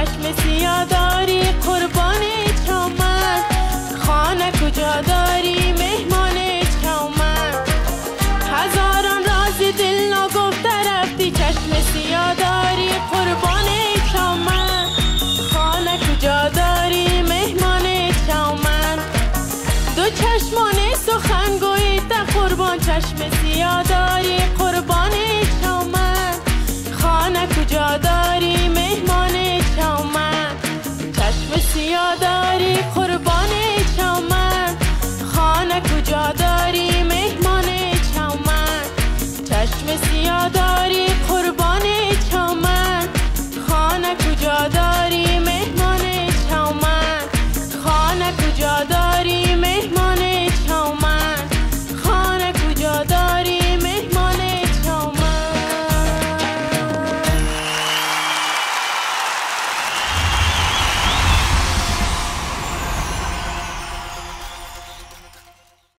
چشم سیاه داری قربان چومن، خانه کجا داری مهمان چومن. هزاران راز دل نگفته رفتی، چشم سیاه داری قربان چومن، خانه کجا داری مهمان چومن. دو چشمان سخن گویی تا قربان چشم سیاه